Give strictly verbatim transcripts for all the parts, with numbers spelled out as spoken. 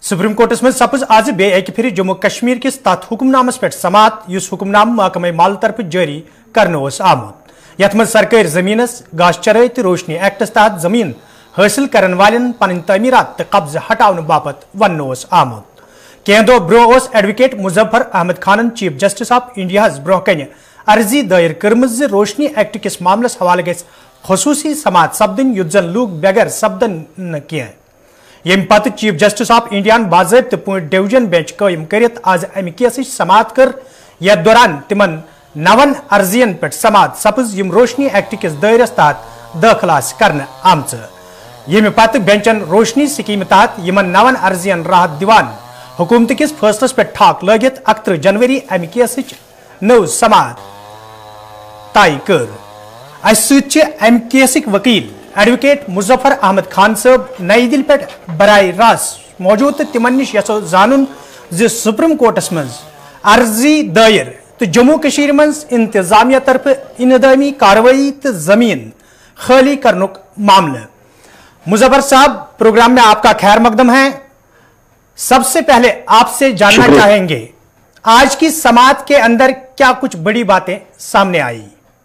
Supreme courts में सपज आज बे एक फिर जम्मू कश्मीर किस तथ हुक्मनामस पे समात युस हुक्मनाम महकमे माल तरफ जारी करने आमुत यथ मज सरकारी जमीनस गाश चराई तो रोशनी एक्टस तहत जमीन हासिल करने वालन पन तमीरात तो कब्ज हटाने बापत वन आमुत कह दो ब्रो advocate Muzaffar Ahmad Khan chief justice of India ब्रो कन अर्जी दायर कर्म रोशनी एक्ट किस मामलस हवाले गि खसूसी समात सपदन युत जन लूक बेगर सपदन कह यम पत चीफ जस्टिस ऑफ इंडिया बाज़ाब्त पॉइंट डिवीजन बेंच कायम करित आज अमि केस समात कर यथ दौरान तिमन नवन अर्जियन पे समात सपज यम रोशनी एक्ट किस दायरस तहत दाखिल करने आमच यम पत बेंचन रोशनी स्कीम तहत यमन नवन अर्जियन राहत दिवान हुकूमत किस फैसलस पे ठाक लगित अकत्र जनवरी अमि केस नव समात तय कर अस अमि केसिक वकील एडवोकेट मुजफ्फर अहमद खान साहब नई दिल्ली पे बराह रास्त मौजूद तो तिमन निश यो जानुन ज सुप्रीम कोर्टस मज अर्जी दायर तो जम्मू कश्मीर मज इंतजामिया तरफ इनदामी कार्रवाई तो जमीन खाली करने मामला। मुजफ्फर साहब, प्रोग्राम में आपका खैर मकदम है। सबसे पहले आपसे जानना चाहेंगे आज की समात के अंदर क्या कुछ बड़ी बातें सामने आई?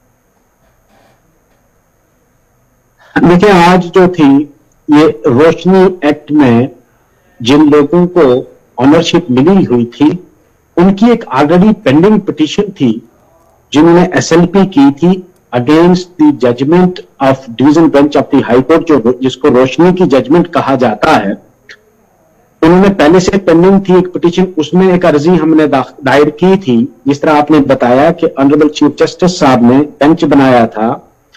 देखिए, आज जो थी ये रोशनी एक्ट में जिन लोगों को ऑनरशिप मिली हुई थी उनकी एक ऑलरेडी पेंडिंग पिटीशन थी जिन्होंने एसएलपी की थी against the judgment of division bench of the high court, जो जिसको रोशनी की जजमेंट कहा जाता है। उन्होंने पहले से पेंडिंग थी एक पिटीशन, उसमें एक अर्जी हमने दायर की थी। जिस तरह आपने बताया कि ऑनरेबल चीफ जस्टिस साहब ने बेंच बनाया था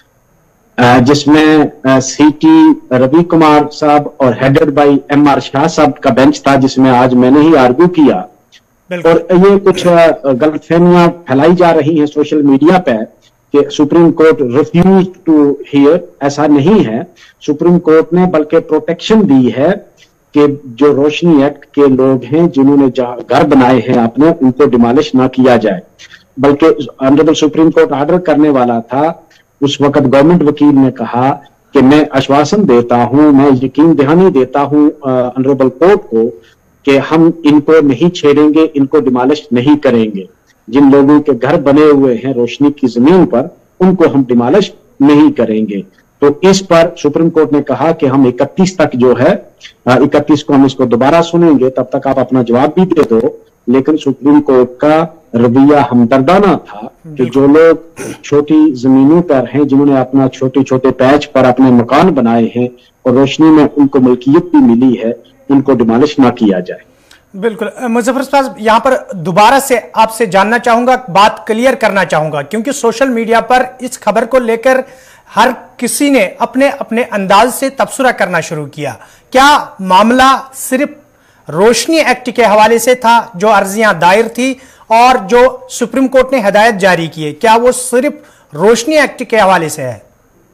जिसमें सीटी रवि कुमार साहब और headed by M R Shah साहब का बेंच था, जिसमें आज मैंने ही आर्ग्यू किया। और ये कुछ गलतफहमियां फैलाई जा रही हैं सोशल मीडिया पे कि Supreme Court refuse to hear, ऐसा नहीं है। सुप्रीम कोर्ट ने बल्कि प्रोटेक्शन दी है कि जो रोशनी एक्ट के लोग हैं जिन्होंने घर बनाए हैं अपने, उनको डिमोलिश ना किया जाए। बल्कि ऑनरेबल सुप्रीम कोर्ट ऑर्डर करने वाला था, उस वक्त गवर्नमेंट वकील ने कहा कि मैं आश्वासन देता हूं, मैं यकीन दहानी देता हूं ऑनरेबल कोर्ट को कि हम इनको नहीं छेड़ेंगे, इनको डिमोलिश नहीं करेंगे। जिन लोगों के घर बने हुए हैं रोशनी की जमीन पर, उनको हम डिमोलिश नहीं करेंगे। तो इस पर सुप्रीम कोर्ट ने कहा कि हम इकतीस तक जो है, इकतीस को हम इसको दोबारा सुनेंगे, तब तक आप अपना जवाब भी दे दो। लेकिन सुप्रीम कोर्ट का रवैया हमदर्दाना था कि जो लोग छोटी जमीनों पर हैं, जिन्होंने अपना छोटे छोटे पैच पर अपने मकान बनाए हैं और रोशनी में उनको मलकियत भी मिली है, उनको डिमोलिश ना किया जाए। बिल्कुल मुजफ्फर साहब, यहां पर दोबारा से आपसे जानना चाहूंगा, बात क्लियर करना चाहूंगा, क्योंकि सोशल मीडिया पर इस खबर को लेकर हर किसी ने अपने अपने अंदाज से तबसरा करना शुरू किया। क्या मामला सिर्फ रोशनी एक्ट के हवाले से था जो अर्जियां दायर थी और जो सुप्रीम कोर्ट ने हिदायत जारी की है, क्या वो सिर्फ रोशनी एक्ट के हवाले से है?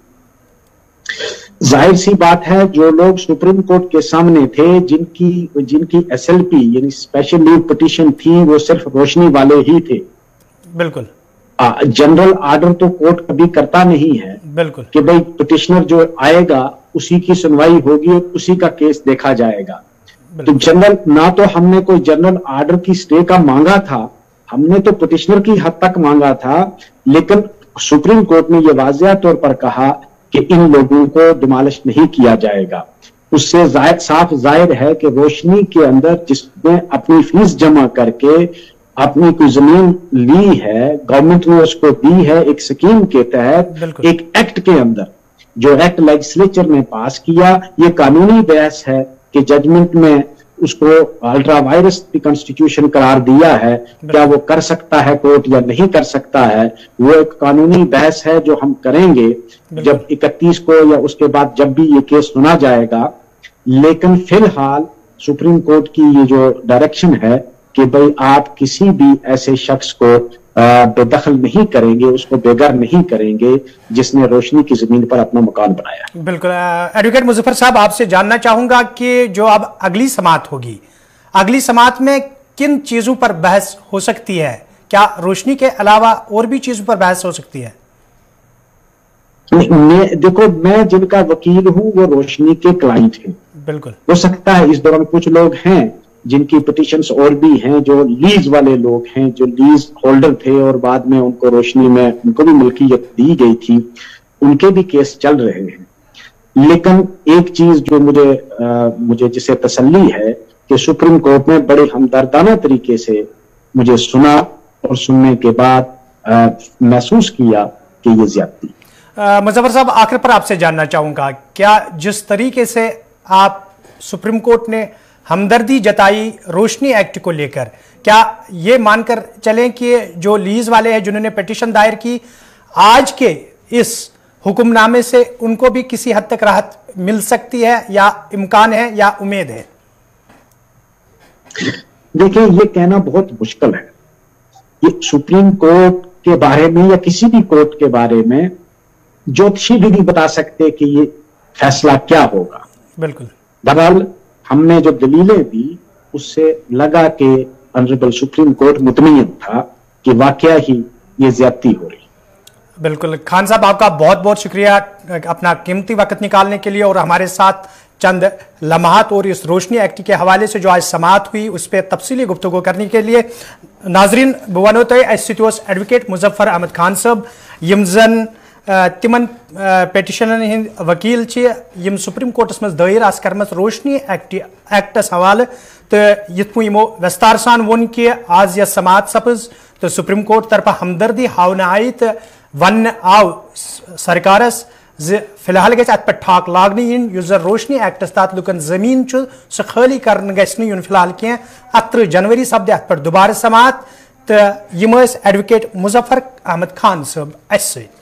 जाहिर सी बात है, जो लोग सुप्रीम कोर्ट के सामने थे, जिनकी जिनकी एसएलपी यानी स्पेशल लीव पिटीशन थी, वो सिर्फ रोशनी वाले ही थे। बिल्कुल। जनरल ऑर्डर तो कोर्ट कभी करता नहीं है। बिल्कुल कि भाई पिटिशनर जो आएगा उसी की सुनवाई होगी और उसी का केस देखा जाएगा। तो जनरल ना तो हमने कोई जनरल ऑर्डर की स्टे का मांगा था, हमने तो पिटिशनर की हद तक मांगा था। लेकिन सुप्रीम कोर्ट ने यह वाज़ेह तौर पर कहा कि इन लोगों को डिमोलिश नहीं किया जाएगा। उससे जाहिर साफ जाहिर है कि रोशनी के अंदर जिसने अपनी फीस जमा करके अपनी कोई जमीन ली है, गवर्नमेंट ने उसको दी है एक स्कीम के तहत, एक एक्ट के अंदर, जो एक्ट लेजिस्लेचर ने पास किया। ये कानूनी बहस है कि जजमेंट में उसको अल्ट्रा वायरस कॉन्स्टिट्यूशन करार दिया है, क्या वो कर सकता है कोर्ट या नहीं कर सकता है, वो एक कानूनी बहस है जो हम करेंगे जब इकतीस को या उसके बाद जब भी ये केस सुना जाएगा। लेकिन फिलहाल सुप्रीम कोर्ट की ये जो डायरेक्शन है कि भाई आप किसी भी ऐसे शख्स को बेदखल नहीं करेंगे, उसको बेघर नहीं करेंगे जिसने रोशनी की जमीन पर अपना मकान बनाया। बिल्कुल। एडवोकेट मुजफ्फर साहब, आपसे जानना चाहूंगा कि जो अब अगली समात होगी, अगली समात में किन चीजों पर बहस हो सकती है? क्या रोशनी के अलावा और भी चीजों पर बहस हो सकती है? मैं देखो, मैं जिनका वकील हूं वो रोशनी के क्लाइंट हैं। बिल्कुल। हो सकता है इस दौरान कुछ लोग हैं जिनकी पिटिशंस और भी हैं, जो लीज वाले लोग हैं, जो लीज होल्डर थे और बाद में उनको रोशनी में उनको भी मिल्कियत दी गई थी, उनके भी केस चल रहे हैं। लेकिन एक चीज जो मुझे आ, मुझे जिसे तसल्ली है कि सुप्रीम कोर्ट ने बड़े हमदर्दाना तरीके से मुझे सुना और सुनने के बाद आ, महसूस किया कि ये ज्यादती। मुजफ्फर साहब, आखिर पर आपसे जानना चाहूंगा, क्या जिस तरीके से आप सुप्रीम कोर्ट ने हमदर्दी जताई रोशनी एक्ट को लेकर, क्या ये मानकर चलें कि जो लीज वाले हैं जिन्होंने पिटीशन दायर की, आज के इस हुक्मनामे से उनको भी किसी हद तक राहत मिल सकती है, या इम्कान है या उम्मीद है? देखिए, ये कहना बहुत मुश्किल है। ये सुप्रीम कोर्ट के बारे में या किसी भी कोर्ट के बारे में ज्योतिषी भी नहीं बता सकते कि ये फैसला क्या होगा। बिल्कुल। बहरहाल हमने जो दलीलें दी उससे लगा कि ऑनरेबल सुप्रीम कोर्ट मुतमईन था कि वाकया ही ये ज्यादती हो रही। बिल्कुल। खान साहब, आपका बहुत बहुत शुक्रिया अपना कीमती वक्त निकालने के लिए और हमारे साथ चंद लम्हात और इस रोशनी एक्ट के हवाले से जो आज समाअत हुई उस पर तफसीली गुफ्तगू करने के लिए। नाजरीन, बवानो तय एडवोकेट एडवोकेट मुजफ्फर अहमद खान साहब, यम जन तिमन पेटिशनन हिंद वकील यम सुप्रीम कोर्टस मज दायर आस करमस रोशनी एक्ट एक्टस हवाले, तो यथ पो यमो विस्तार सान वोन कि आज यह समाअत सपज तो सुप्रीम कोर्ट तरफ हमदर्दी हावन आई तो वन आव सरकारस फिलहाल गि अत पे ठाक लागन इन युस जन रोशनी एक्टस तहत लुकन जमीन सह खाली कर ग फिलहाल कह अत्र जनवरी सपद अत पे दोबारा समाअत, तो यम एडवोकेट मुजफ्फर अहमद खान साहब अस।